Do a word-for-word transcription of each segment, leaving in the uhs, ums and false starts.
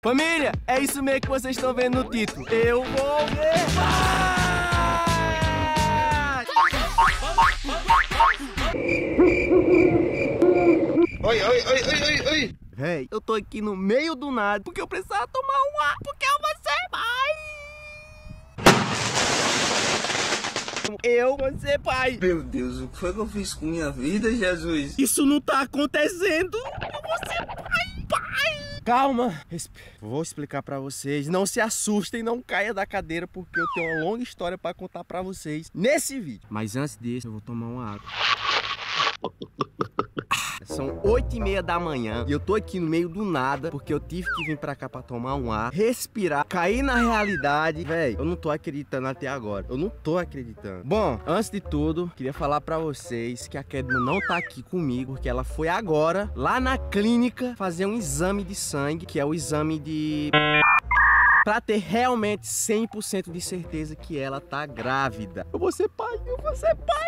Família, é isso mesmo que vocês estão vendo no título. Eu vou ver pai! Oi, oi, oi, oi, oi, oi! Véi, eu tô aqui no meio do nada porque eu precisava tomar um ar, porque eu vou ser pai! Eu vou ser pai! Meu Deus, o que foi que eu fiz com minha vida, Jesus? Isso não tá acontecendo! Eu vou ser pai! Pai! Calma, vou explicar pra vocês. Não se assustem, não caia da cadeira, porque eu tenho uma longa história pra contar pra vocês nesse vídeo. Mas antes disso, eu vou tomar uma água. São oito e meia da manhã e eu tô aqui no meio do nada porque eu tive que vir pra cá pra tomar um ar, respirar, cair na realidade. Véi, eu não tô acreditando até agora. Eu não tô acreditando. Bom, antes de tudo, queria falar pra vocês que a Kedma não tá aqui comigo, porque ela foi agora lá na clínica fazer um exame de sangue, que é o exame de... pra ter realmente cem por cento de certeza que ela tá grávida. Eu vou ser pai, eu vou ser pai.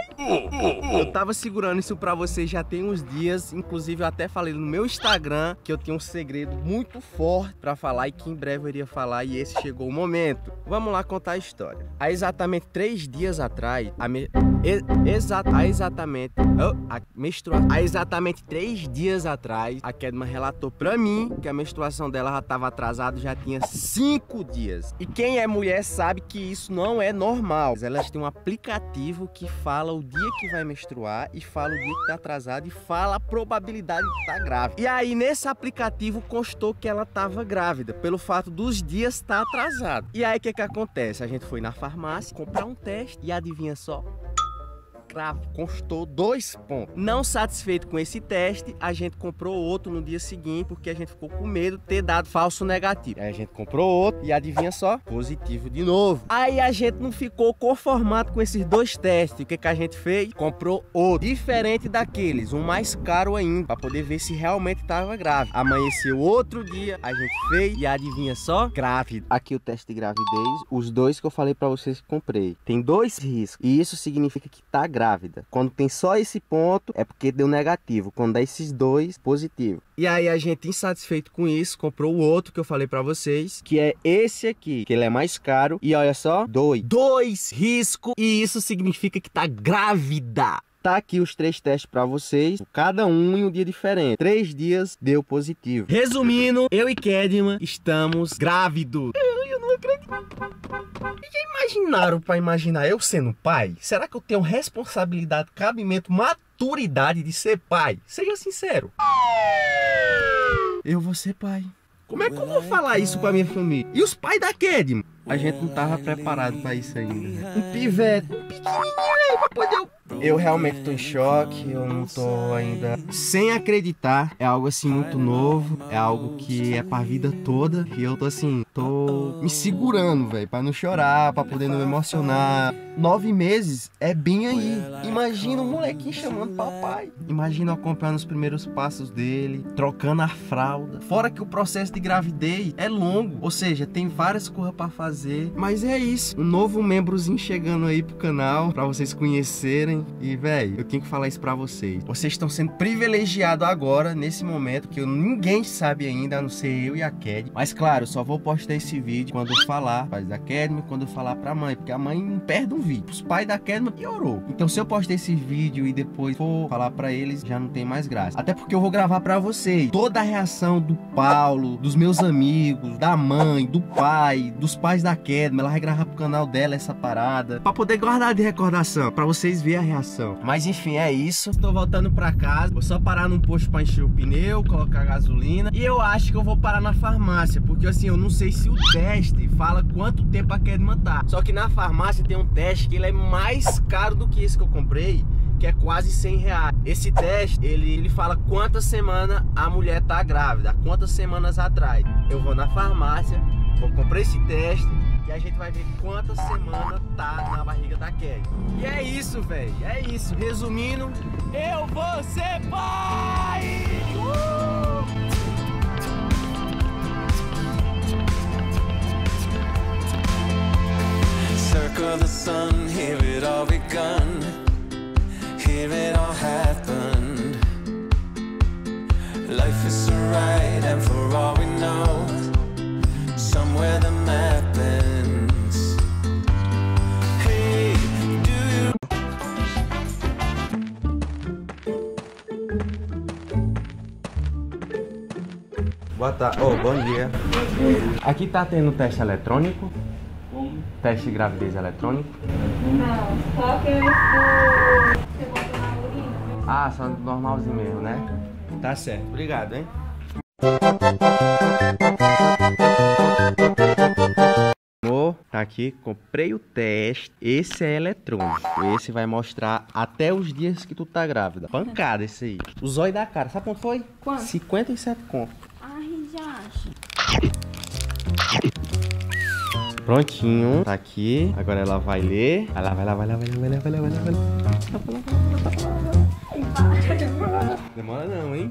Eu tava segurando isso pra vocês já tem uns dias. Inclusive eu até falei no meu Instagram que eu tinha um segredo muito forte pra falar e que em breve eu iria falar, e esse chegou o momento. Vamos lá contar a história. Há exatamente três dias atrás, a me... Ex exa há exatamente... Oh, a menstrua... Há exatamente três dias atrás, a Kedma relatou pra mim que a menstruação dela já tava atrasada, já tinha cinco dias. E quem é mulher sabe que isso não é normal. Elas têm um aplicativo que fala o dia que vai menstruar e fala o dia que tá atrasado e fala a probabilidade de estar grávida. E aí nesse aplicativo constou que ela tava grávida pelo fato dos dias estar atrasado. E aí o que que acontece? A gente foi na farmácia comprar um teste e adivinha só? Cravo, constou dois pontos. Não satisfeito com esse teste, a gente comprou outro no dia seguinte, porque a gente ficou com medo de ter dado falso negativo. Aí a gente comprou outro e adivinha só? Positivo de novo. Aí a gente não ficou conformado com esses dois testes. O que que a gente fez? Comprou outro, diferente daqueles, um mais caro ainda, para poder ver se realmente estava grávida. Amanheceu outro dia, a gente fez e adivinha só? Grávida. Aqui o teste de gravidez, os dois que eu falei para vocês que comprei. Tem dois riscos e isso significa que tá grávida. grávida. Quando tem só esse ponto, é porque deu negativo. Quando dá esses dois, positivo. E aí a gente, insatisfeito com isso, comprou o outro que eu falei pra vocês, que é esse aqui, que ele é mais caro. E olha só, dois. Dois riscos. E isso significa que tá grávida. Tá aqui os três testes pra vocês, cada um em um dia diferente. Três dias deu positivo. Resumindo, eu e Kedma estamos grávidos. Eu, eu não acredito. Já imaginaram pra imaginar eu sendo pai? Será que eu tenho responsabilidade, cabimento, maturidade de ser pai? Seja sincero. Eu vou ser pai. Como é que eu vou falar isso pra minha família? E os pais da Kedma? A gente não tava preparado pra isso ainda. Um pivete, um pequenininho aí pra poder... Eu realmente tô em choque, eu não tô ainda sem acreditar. É algo assim muito novo, é algo que é pra vida toda. E eu tô assim, tô me segurando, velho, pra não chorar, pra poder não me emocionar. Nove meses é bem aí. Imagina um molequinho chamando papai. Imagina eu acompanhando os primeiros passos dele, trocando a fralda. Fora que o processo de gravidez é longo, ou seja, tem várias coisas pra fazer. Mas é isso, um novo membrozinho chegando aí pro canal, pra vocês conhecerem. E, velho, eu tenho que falar isso pra vocês. Vocês estão sendo privilegiados agora, nesse momento, que eu, ninguém sabe ainda, a não ser eu e a Kedma. Mas, claro, eu só vou postar esse vídeo quando eu falar pais da Kedma, quando eu falar pra mãe, porque a mãe não perde um vídeo. Os pais da Kedma piorou. Então, se eu postar esse vídeo e depois for falar pra eles, já não tem mais graça. Até porque eu vou gravar pra vocês toda a reação do Paulo, dos meus amigos, da mãe, do pai, dos pais da Kedma. Ela vai gravar pro canal dela essa parada, pra poder guardar de recordação, pra vocês verem a reação. Mas enfim, é isso. Estou voltando pra casa. Vou só parar num posto pra encher o pneu, colocar gasolina. E eu acho que eu vou parar na farmácia, porque assim, eu não sei se o teste fala quanto tempo a Kedma tá. Só que na farmácia tem um teste que ele é mais caro do que esse que eu comprei, que é quase cem reais. Esse teste, ele, ele fala quantas semanas a mulher tá grávida, quantas semanas atrás. Eu vou na farmácia, vou comprar esse teste e a gente vai ver quantas semanas tá na barriga da Kedma. E é isso, velho, é isso. Resumindo, eu vou ser pai! Uh! Circle the sun, here it all begun. Here it all happened. Life is so right, and for all we know, Boa tarde. Oh, bom dia. Aqui tá tendo teste eletrônico? Como? Teste de gravidez eletrônico? Não, só aquele do... Você botou na urina. Ah, só normalzinho mesmo, né? Tá certo. Obrigado, hein? Amor, tá aqui, comprei o teste. Esse é eletrônico. Esse vai mostrar até os dias que tu tá grávida. Pancada esse aí. O zóio da cara, sabe quanto foi? Quanto? cinquenta e sete conto. Ai, já acho. Prontinho, tá aqui. Agora ela vai ler. Vai lá, vai lá, vai lá, vai lá, vai lá, vai lá, vai lá, vai lá. Demora não, hein?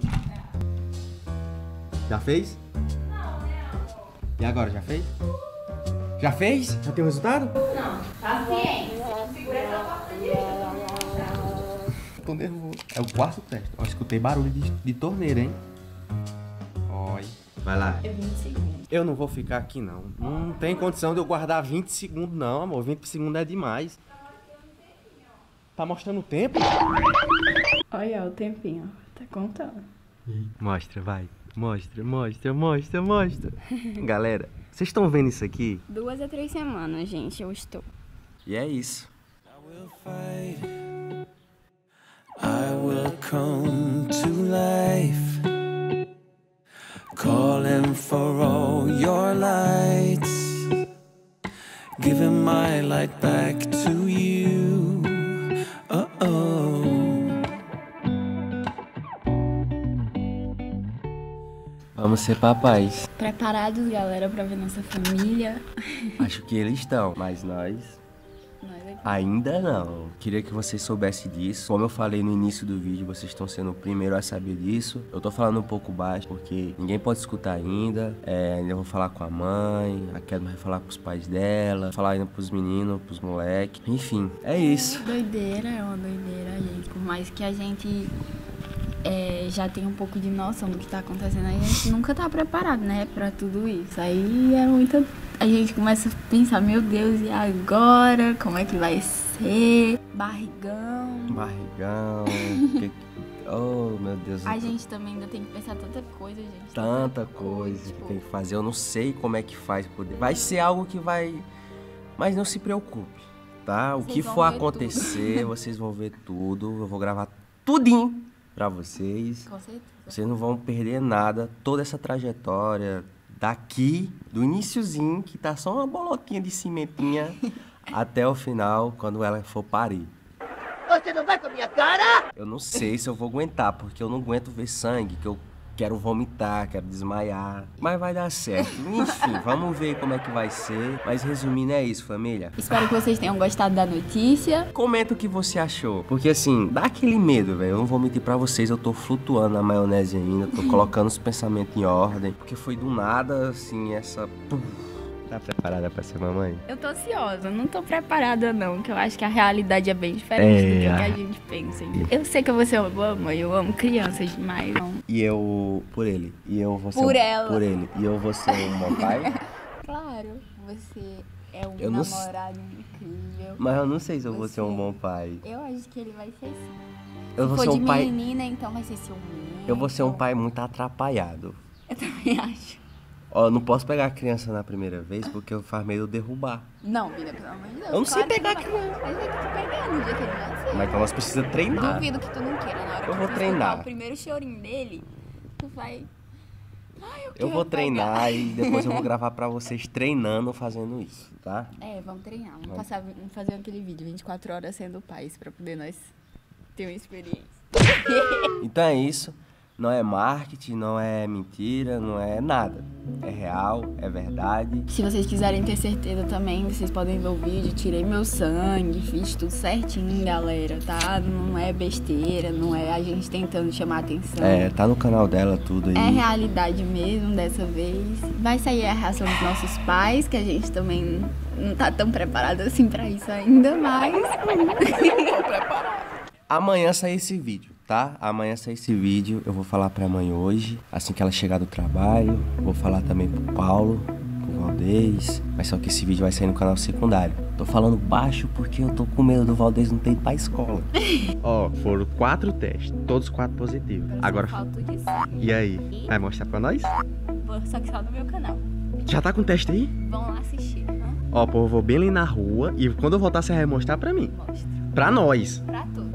Já fez? Não, E agora, já fez? Já fez? Já tem o resultado? Não, paciência. Segura essa porta direita. Tô nervoso. É o quarto teste. Ó, escutei barulho de, de torneira, hein? Oi. Vai lá. É vinte segundos. Eu não vou ficar aqui, não. Não tem condição de eu guardar vinte segundos, não, amor. vinte segundos é demais. Tá mostrando o tempo? Olha o tempinho. Tá contando. Mostra, vai. Mostra, mostra, mostra, mostra. Galera, vocês estão vendo isso aqui? Duas a três semanas, gente, eu estou. E é isso. I will fight. I will come to life, calling for all your lights, giving my light back to you. Uh-oh. Vamos ser papais. Preparados, galera, pra ver nossa família? Acho que eles estão, mas nós Nós aqui. ainda não. Queria que vocês soubessem disso. Como eu falei no início do vídeo, vocês estão sendo o primeiro a saber disso. Eu tô falando um pouco baixo porque ninguém pode escutar ainda. É, ainda vou falar com a mãe, a Kelma vai falar pros pais dela, falar ainda pros meninos, pros moleques. Enfim, é isso. Doideira, é uma doideira, gente. Por mais que a gente é, já tenha um pouco de noção do que tá acontecendo, a gente nunca tá preparado, né, pra tudo isso. Aí é muita... A gente começa a pensar, meu Deus, e agora? Como é que vai ser? Barrigão. Barrigão. que... Oh, meu Deus. A gente também ainda tem que pensar tanta coisa, gente. Tanta coisa que tem que fazer. Eu não sei como é que faz. Poder. Vai ser algo que vai... Mas não se preocupe, tá? O Vocês que vão for ver acontecer, vocês vão ver tudo. Eu vou gravar tudinho pra vocês. Com certeza. Vocês não vão perder nada. Toda essa trajetória daqui, do iniciozinho, que tá só uma bolotinha de cimentinha, até o final, quando ela for parir. Você não vai com a minha cara? Eu não sei se eu vou aguentar, porque eu não aguento ver sangue, que eu quero vomitar, quero desmaiar. Mas vai dar certo. Enfim, vamos ver como é que vai ser. Mas resumindo, é isso, família. Espero que vocês tenham gostado da notícia. Comenta o que você achou. Porque assim, dá aquele medo, velho. Eu não vou mentir pra vocês, eu tô flutuando na maionese ainda. Tô colocando os pensamentos em ordem. Porque foi do nada, assim, essa... Tá preparada pra ser mamãe? Eu tô ansiosa, não tô preparada não, que eu acho que a realidade é bem diferente É. do que a gente pensa. Eu sei que eu vou ser uma boa mãe, eu amo crianças demais. Não. E eu... Por ele. E eu vou ser Por um... ela. Por ele. E eu vou ser um bom pai? Claro, você é um Eu não namorado incrível. Mas eu não sei se eu vou Você- ser um bom pai. Eu acho que ele vai ser sim. Eu Se vou for ser de um pai... menina, então vai ser seu menino. Eu vou ser um pai muito atrapalhado. Eu também acho. Ó, eu não posso pegar a criança na primeira vez porque eu faz medo de eu derrubar. Não, vida, pelo amor de Deus. Eu não sei claro que pegar não vai. Mas vai que tu pegar no dia que ele nascer. Mas então nós precisamos treinar. Duvido que tu não queira. Na hora Eu que vou tu treinar. escutar o primeiro chorinho dele, tu vai... Ai, eu, Eu quero vou treinar pegar. e depois eu vou gravar pra vocês treinando fazendo isso, tá? É, vamos treinar. Vamos, passar, vamos fazer aquele vídeo, vinte e quatro horas sendo pais, pra poder nós ter uma experiência. Então é isso. Não é marketing, não é mentira, não é nada. É real, é verdade. Se vocês quiserem ter certeza também, vocês podem ver o vídeo. Tirei meu sangue, fiz tudo certinho, galera, tá? Não é besteira, não é a gente tentando chamar atenção. É, tá no canal dela tudo aí. É realidade mesmo dessa vez. Vai sair a reação dos nossos pais, que a gente também não tá tão preparado assim pra isso ainda, mas... Amanhã sai esse vídeo, tá? Amanhã sai esse vídeo. Eu vou falar pra mãe hoje, assim que ela chegar do trabalho. Vou falar também pro Paulo, pro Valdez. Mas só que esse vídeo vai sair no canal secundário. Tô falando baixo porque eu tô com medo do Valdez não ter ido pra escola. Ó, foram quatro testes, todos quatro positivos. Agora, Falta de sangue. e aí? Vai mostrar pra nós? só que só no meu canal. Já tá com teste aí? Vão lá assistir. Hã? Ó, pô, eu vou bem ali na rua e quando eu voltar você vai mostrar pra mim. Mostra. Pra nós. Pra todos.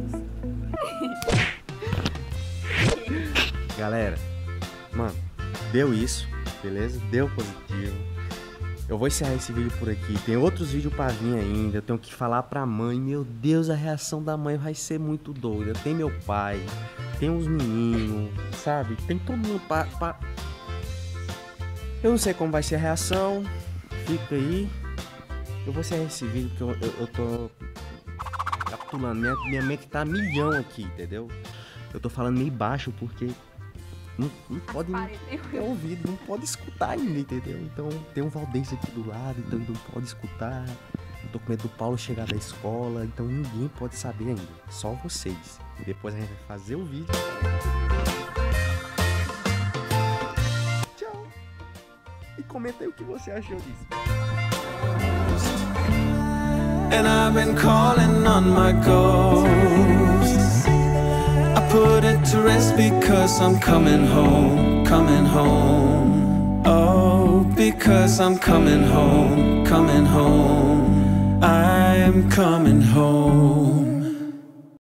Galera, mano, deu isso, beleza? Deu positivo. Eu vou encerrar esse vídeo por aqui. Tem outros vídeos pra vir ainda. Eu tenho que falar pra mãe. Meu Deus, a reação da mãe vai ser muito doida. Tem meu pai, tem os meninos, sabe? Tem todo mundo pra, pra... Eu não sei como vai ser a reação. Fica aí. Eu vou encerrar esse vídeo porque eu, eu, eu tô capitulando. Minha, minha mente tá a milhão aqui, entendeu? Eu tô falando meio baixo porque não, não pode ter ouvido, não pode escutar ainda, entendeu? Então tem um Valdez aqui do lado, então ele não pode escutar. Eu tô com medo do Paulo chegar da escola, então ninguém pode saber ainda, só vocês. E depois a gente vai fazer o vídeo. Tchau! E comenta aí o que você achou disso. And I've been calling on my ghost. I put it to rest because I'm coming home, coming home. Oh, because I'm coming home, coming home. I am coming home.